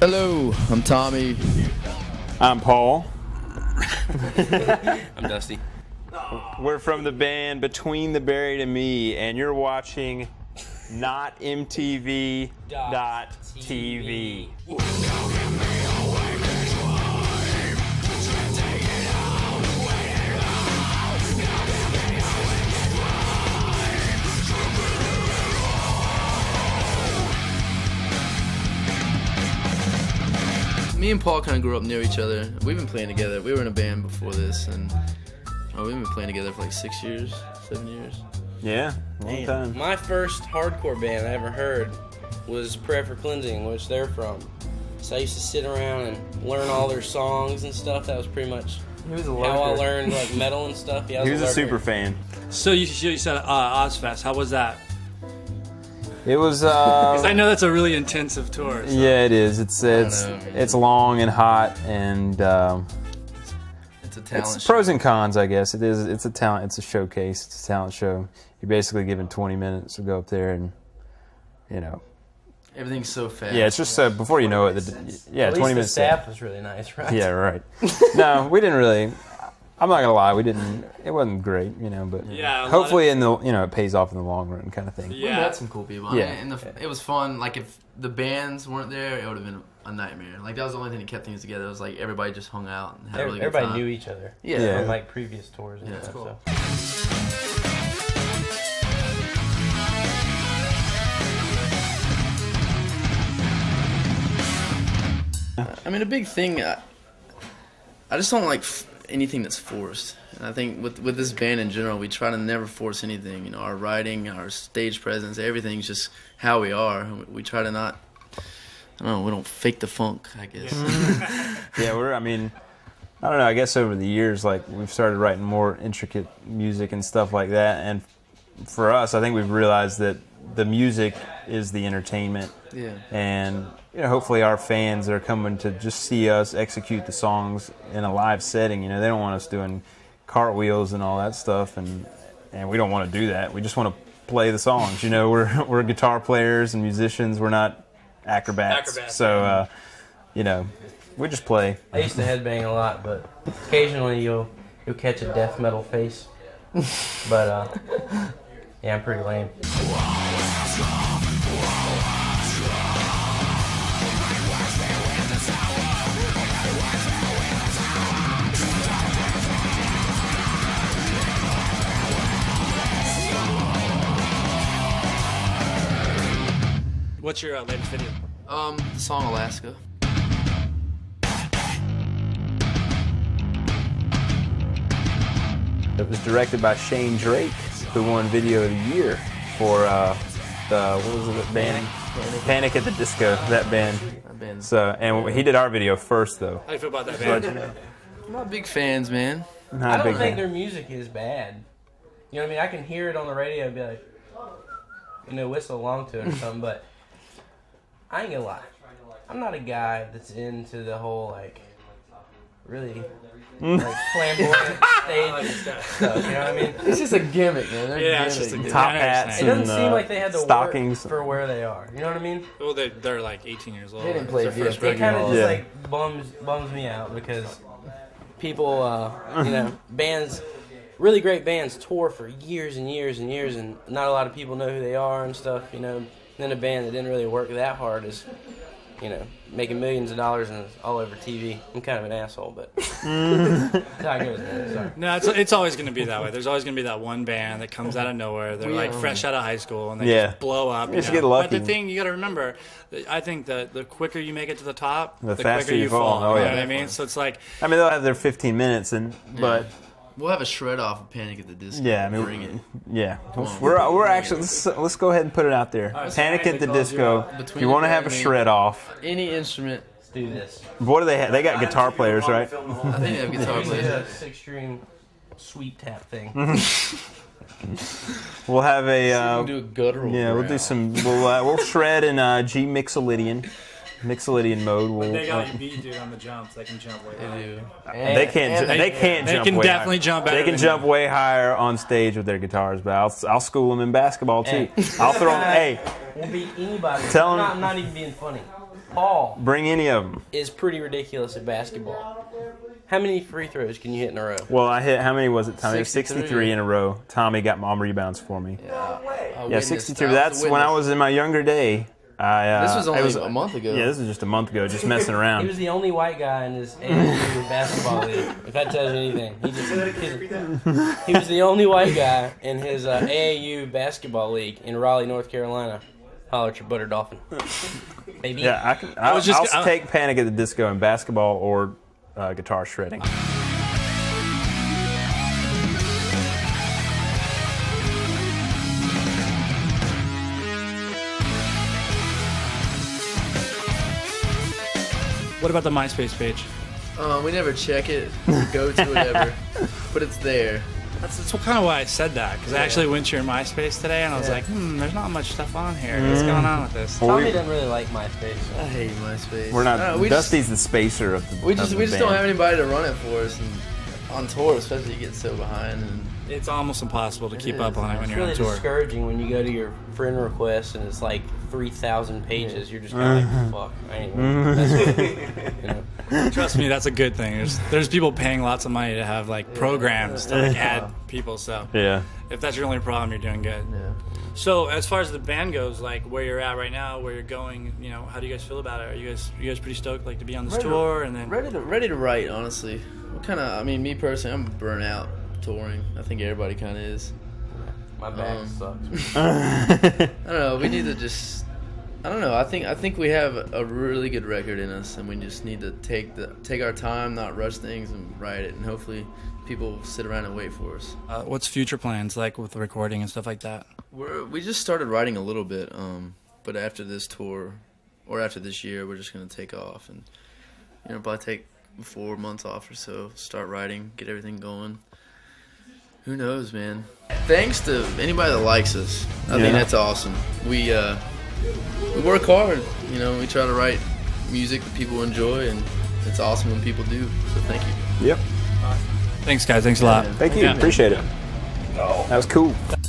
Hello, I'm Tommy. I'm Paul. I'm Dusty. We're from the band Between the Buried and Me, and you're watching Not MTV.TV. Me and Paul kind of grew up near each other. We've been playing together. We were in a band before this, and we've been playing together for like 6 years, 7 years. Yeah, long time. My first hardcore band I ever heard was Prayer for Cleansing, which they're from. So I used to sit around and learn all their songs and stuff. That was pretty much how I learned like metal and stuff. Yeah, He was a super fan. So you said Ozfest. How was that? It was. 'Cause I know that's a really intensive tour. So. Yeah, it is. It's long and hot, and It's a talent it's show. pros and cons, I guess. It is. It's a talent. It's a showcase. It's a talent show. You're basically given 20 minutes to go up there and, you know. Everything's so fast. Yeah, it's just before you know it. 20 minutes. The staff was really nice, right? Yeah, right. No, we didn't really. I'm not gonna lie, we didn't. It wasn't great, you know. But Yeah, hopefully, it pays off in the long run, kind of thing. We met some cool people. Yeah. I mean, it was fun. Like, if the bands weren't there, it would have been a nightmare. Like, that was the only thing that kept things together. It was like everybody just hung out and had a really good Everybody time. knew each other. Yeah. From like previous tours and stuff. cool. So. I mean, a big thing, I just don't like anything that's forced. And I think with this band in general, we try to never force anything. You know, our writing, our stage presence, everything's just how we are. We try to not, I don't know, we don't fake the funk, I guess. Yeah, I don't know. I guess over the years, like, we've started writing more intricate music and stuff like that. And for us, I think we've realized that the music is the entertainment. Yeah. And hopefully our fans are coming to just see us execute the songs in a live setting. They don't want us doing cartwheels and all that stuff, and we don't want to do that. We just want to play the songs. We're guitar players and musicians. We're not acrobats. So, we just play. I used to headbang a lot, but occasionally you'll catch a death metal face. But yeah, I'm pretty lame. What's your latest video? The song Alaska. It was directed by Shane Drake, who won Video of the Year for the band? Panic at the Disco, that band. So, and he did our video first, though. How do you feel about that band? I'm not big fans, man. I don't think their music is bad. You know what I mean? I can hear it on the radio and be like, whistle along to it or something, but I ain't gonna lie. I'm not a guy that's into the whole, like, really, like, flamboyant stage stuff, you know what I mean? It's just a gimmick, man. They're it's just a top gimmick. hats. It doesn't and, seem like they had to stockings. work for where they are. You know what I mean? Well, they're like 18 years old. They didn't play It's their first VFW. It kind of Hall. just Yeah. like bums me out because people, bands, really great bands tour for years and years and years, and not a lot of people know who they are and stuff. Then a band that didn't really work that hard is, making millions of dollars and it's all over TV. I'm kind of an asshole, but that's how it goes, man. Sorry. No, it's always going to be that way. There's always going to be that one band that comes out of nowhere. They're like fresh out of high school and they just blow up. You just get lucky. But the thing you got to remember, I think that the quicker you make it to the top, The the faster quicker you you fall. fall. Oh, You yeah. know what I mean? So it's like, they'll have their 15 minutes, but We'll have a shred off of Panic at the Disco. yeah, Bring it. yeah. We're actually let's go ahead and put it out there. right, so Panic at the they called you Disco. out. If you want to have a shred off, Any instrument. Let's do this. what do they have? They got guitar players, right? I think they have guitar It's players. a six-string sweet tap thing. We'll have a We'll do a guttural. we'll do growl. some. We'll shred in G Mixolydian mode. they got you beat, dude, on the jumps. They can jump way high. They do. They can't. They can't They jump. can way definitely higher. jump better They can than jump you. way higher on stage with their guitars, but I'll school them in basketball too. I'll throw them. Hey, Won't beat anybody. Tell 'em- I'm not even being funny. Paul Bring any of them. is pretty ridiculous at basketball. How many free throws can you hit in a row? Well, I hit, how many was it, Tommy? 63. 63 in a row. Tommy got mom rebounds for me. Yeah, 62. I That's was a when I witness. was in my younger day. This was it only a month ago. Yeah, this was just a month ago, just messing He around. was the only white guy in his AAU basketball league. If that tells you anything, he was the only white guy in his AAU basketball league in Raleigh, North Carolina. Holler at your butter dolphin, baby. Yeah, I'll was just- take Panic at the Disco in basketball or guitar shredding. What about the MySpace page? We never check it, go to it ever, but it's there. That's kind of why I said that, because I actually went to your MySpace today, and I was like, there's not much stuff on here. What's going on with this? Tommy doesn't really like MySpace. I hate MySpace. We're not. No, we Dusty's the spacer of the. We just of the don't band. have anybody to run it for us, and on tour especially, you get so behind. And It's almost impossible to keep up on it when It's you're really on tour. discouraging when you go to your friend request and it's like 3,000 pages. You're just kind of like, fuck, I ain't even that's good. You know? Trust me, that's a good thing. There's people paying lots of money to have like programs to like add people. So Yeah. if that's your only problem, you're doing good. yeah. So as far as the band goes, like where you're at right now, where you're going, you know, how do you guys feel about it? Are you guys pretty stoked like to be on this tour and then? Ready to write, honestly. Me personally, I'm burnt out touring. I think everybody kind of is. My back sucks. I don't know. We need to just. I don't know. I think we have a really good record in us, and we just need to take our time, not rush things, and write it. And hopefully, people will sit around and wait for us. What's future plans like with the recording and stuff like that? We just started writing a little bit, but after this tour, or after this year, we're just gonna take off and probably take 4 months off or so, start writing, get everything going. Who knows, man? Thanks to anybody that likes us. I think that's awesome. We work hard, we try to write music that people enjoy, and it's awesome when people do. So thank you. Yep. Thanks, guys. Thanks a lot. Thank you. Yeah. Appreciate it. That was cool.